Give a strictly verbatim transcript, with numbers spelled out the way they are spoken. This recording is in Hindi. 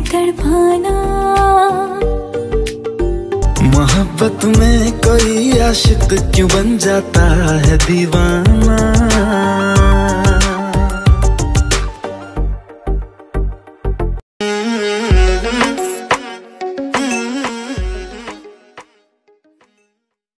तड़पाना। मोहब्बत में कोई आशिक क्यों बन जाता है दीवाना।